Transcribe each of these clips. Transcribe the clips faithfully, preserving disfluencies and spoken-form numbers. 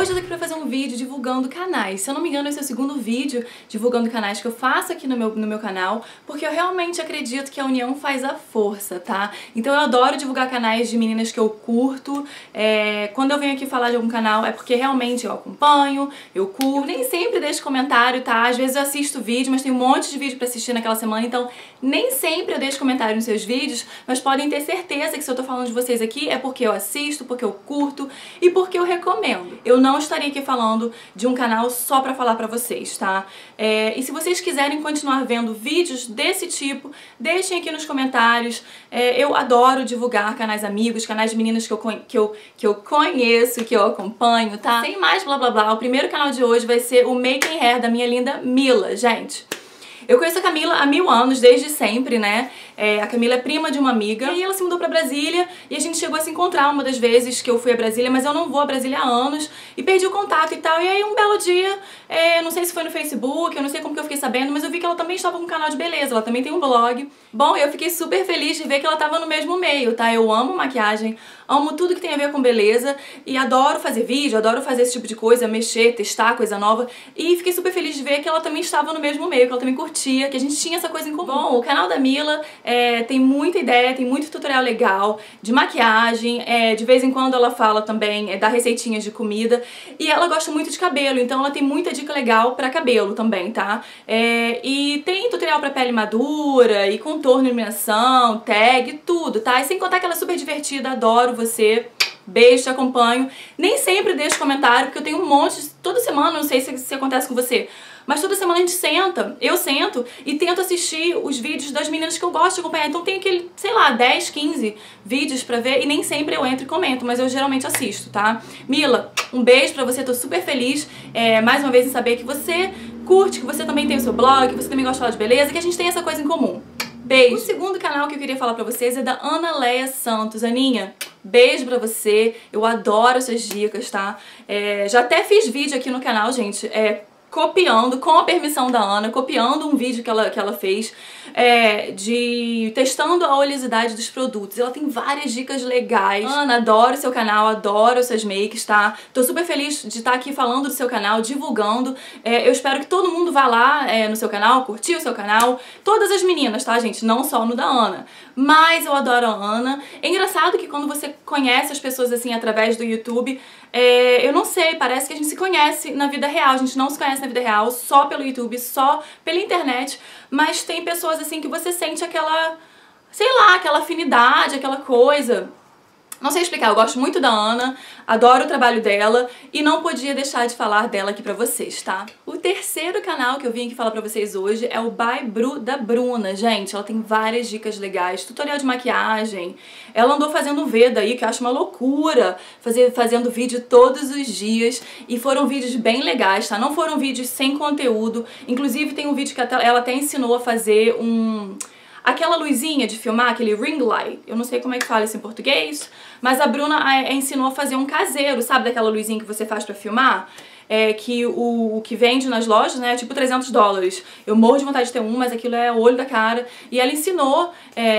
Hoje eu tô aqui pra fazer um vídeo divulgando canais. Se eu não me engano, esse é o segundo vídeo divulgando canais que eu faço aqui no meu, no meu canal, porque eu realmente acredito que a união faz a força, tá? Então eu adoro divulgar canais de meninas que eu curto. É, quando eu venho aqui falar de algum canal é porque realmente eu acompanho, eu curto. Eu nem sempre deixo comentário, tá? Às vezes eu assisto vídeo, mas tem um monte de vídeo pra assistir naquela semana, então nem sempre eu deixo comentário nos seus vídeos, mas podem ter certeza que se eu tô falando de vocês aqui é porque eu assisto, porque eu curto e porque eu recomendo. Eu não estaria aqui falando de um canal só pra falar pra vocês, tá? É, e se vocês quiserem continuar vendo vídeos desse tipo, deixem aqui nos comentários. É, eu adoro divulgar canais amigos, canais de meninas que eu, que, eu, que eu conheço, que eu acompanho, tá? Sem mais blá blá blá, o primeiro canal de hoje vai ser o Making Hair da minha linda Mila, gente. Eu conheço a Camila há mil anos, desde sempre, né? É, a Camila é prima de uma amiga e ela se mudou pra Brasília e a gente chegou a se encontrar uma das vezes que eu fui a Brasília, mas eu não vou a Brasília há anos e perdi o contato e tal. E aí um belo dia, é, não sei se foi no Facebook, eu não sei como que eu fiquei sabendo, mas eu vi que ela também estava com um canal de beleza, ela também tem um blog. Bom, eu fiquei super feliz de ver que ela tava no mesmo meio, tá? Eu amo maquiagem, amo tudo que tem a ver com beleza e adoro fazer vídeo, adoro fazer esse tipo de coisa, mexer, testar coisa nova. E fiquei super feliz de ver que ela também estava no mesmo meio, que ela também curtia, que a gente tinha essa coisa em comum. Bom, o canal da Mila é, tem muita ideia, tem muito tutorial legal de maquiagem, é, de vez em quando ela fala também, é, dá receitinhas de comida e ela gosta muito de cabelo, então ela tem muita dica legal pra cabelo também, tá? É, e tem tutorial pra pele madura e contorno, iluminação, tag, tudo, tá? E sem contar que ela é super divertida, adoro você. Beijo, te acompanho. Nem sempre deixo comentário, porque eu tenho um monte, toda semana, não sei se, se acontece com você, mas toda semana a gente senta, eu sento e tento assistir os vídeos das meninas que eu gosto de acompanhar. Então tem aquele, sei lá, dez, quinze vídeos pra ver e nem sempre eu entro e comento, mas eu geralmente assisto, tá? Mila, um beijo pra você, tô super feliz, é, mais uma vez, em saber que você curte, que você também tem o seu blog, que você também gosta de falar de beleza, que a gente tem essa coisa em comum. Beijo! O segundo canal que eu queria falar pra vocês é da Ana Leia Santos. Aninha, beijo pra você, eu adoro essas dicas, tá? É, já até fiz vídeo aqui no canal, gente, é, copiando, com a permissão da Ana, copiando um vídeo que ela, que ela fez é, de testando a oleosidade dos produtos. Ela tem várias dicas legais. Ana, adoro seu canal, adoro suas makes, tá? Tô super feliz de estar aqui falando do seu canal, divulgando. É, eu espero que todo mundo vá lá é, no seu canal, curtir o seu canal. Todas as meninas, tá, gente? Não só no da Ana. Mas eu adoro a Ana. É engraçado que quando você conhece as pessoas assim através do YouTube, é, eu não sei, parece que a gente se conhece na vida real. A gente não se conhece na vida real só pelo YouTube, só pela internet, mas tem pessoas assim que você sente aquela, sei lá, aquela afinidade, aquela coisa. Não sei explicar, eu gosto muito da Ana, adoro o trabalho dela e não podia deixar de falar dela aqui pra vocês, tá? O terceiro canal que eu vim aqui falar pra vocês hoje é o By Bru da Bruna. Gente, ela tem várias dicas legais, tutorial de maquiagem. Ela andou fazendo um V daí, que eu acho uma loucura, fazer, fazendo vídeo todos os dias e foram vídeos bem legais, tá? Não foram vídeos sem conteúdo, inclusive tem um vídeo que ela até ensinou a fazer um... aquela luzinha de filmar, aquele ring light, eu não sei como é que fala isso em português, mas a Bruna a, a ensinou a fazer um caseiro, sabe daquela luzinha que você faz pra filmar? É, que o, o que vende nas lojas, né, é tipo trezentos dólares. Eu morro de vontade de ter um, mas aquilo é o olho da cara. E ela ensinou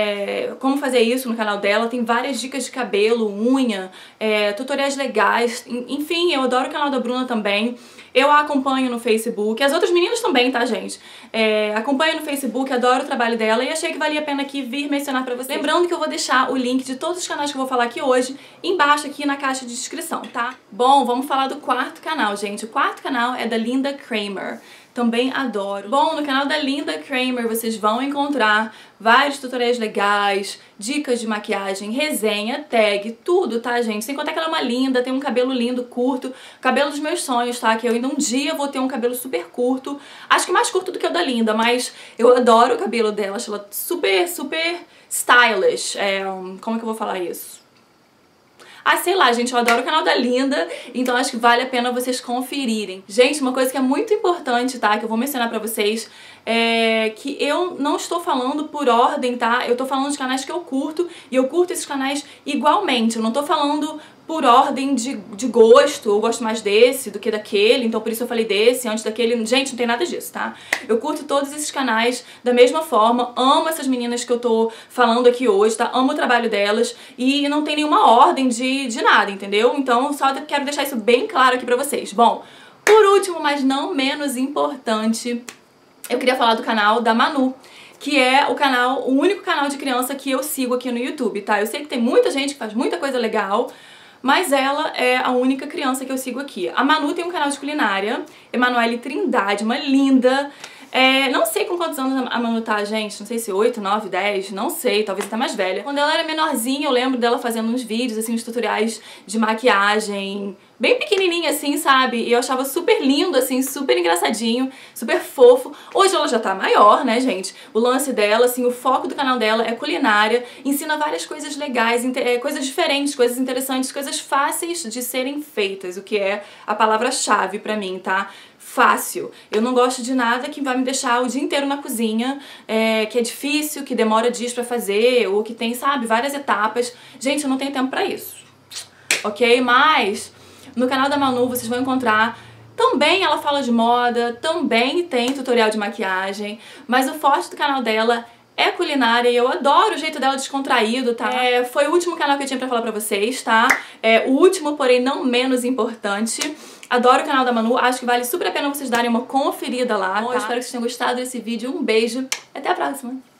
é, como fazer isso no canal dela. Tem várias dicas de cabelo, unha, é, tutoriais legais. Enfim, eu adoro o canal da Bruna também. Eu a acompanho no Facebook. As outras meninas também, tá, gente? É, acompanho no Facebook, adoro o trabalho dela e achei que valia a pena aqui vir mencionar pra vocês. Lembrando que eu vou deixar o link de todos os canais que eu vou falar aqui hoje embaixo aqui na caixa de descrição, tá? Bom, vamos falar do quarto canal, gente. O quarto canal é da Linda Kramer. Também adoro. Bom, no canal da Linda Kramer vocês vão encontrar vários tutoriais legais, dicas de maquiagem, resenha, tag, tudo, tá, gente? Sem contar que ela é uma linda, tem um cabelo lindo, curto, cabelo dos meus sonhos, tá? Que eu ainda um dia vou ter um cabelo super curto, acho que mais curto do que o da Linda, mas eu adoro o cabelo dela, acho ela super, super stylish. É, como é que eu vou falar isso? Ah, sei lá, gente, eu adoro o canal da Linda, então acho que vale a pena vocês conferirem. Gente, uma coisa que é muito importante, tá, que eu vou mencionar pra vocês, é que eu não estou falando por ordem, tá? Eu tô falando de canais que eu curto, e eu curto esses canais igualmente. Eu não tô falando por ordem de, de gosto, eu gosto mais desse do que daquele, então por isso eu falei desse, antes daquele. Gente, não tem nada disso, tá? Eu curto todos esses canais da mesma forma, amo essas meninas que eu tô falando aqui hoje, tá? Amo o trabalho delas e não tem nenhuma ordem de, de nada, entendeu? Então só quero deixar isso bem claro aqui pra vocês. Bom, por último, mas não menos importante, eu queria falar do canal da Manu, que é o canal, o único canal de criança que eu sigo aqui no YouTube, tá? Eu sei que tem muita gente que faz muita coisa legal, mas ela é a única criança que eu sigo aqui. A Manu tem um canal de culinária, Emanuele Trindade, uma linda. É, não sei com quantos anos a Manu tá, gente, não sei se oito, nove, dez, não sei, talvez até mais velha. Quando ela era menorzinha, eu lembro dela fazendo uns vídeos, assim, uns tutoriais de maquiagem, bem pequenininha assim, sabe? E eu achava super lindo, assim, super engraçadinho, super fofo. Hoje ela já tá maior, né, gente? O lance dela, assim, o foco do canal dela é culinária, ensina várias coisas legais, coisas diferentes, coisas interessantes, coisas fáceis de serem feitas, o que é a palavra-chave pra mim, tá? Fácil. Eu não gosto de nada que vai me deixar o dia inteiro na cozinha, é, que é difícil, que demora dias pra fazer, ou que tem, sabe, várias etapas. Gente, eu não tenho tempo pra isso, ok? Mas no canal da Manu vocês vão encontrar, também ela fala de moda, também tem tutorial de maquiagem, mas o forte do canal dela é culinária e eu adoro o jeito dela descontraído, tá? É, foi o último canal que eu tinha pra falar pra vocês, tá? É, o último, porém não menos importante. Adoro o canal da Manu, acho que vale super a pena vocês darem uma conferida lá, tá? Bom, eu espero que vocês tenham gostado desse vídeo, um beijo, até a próxima!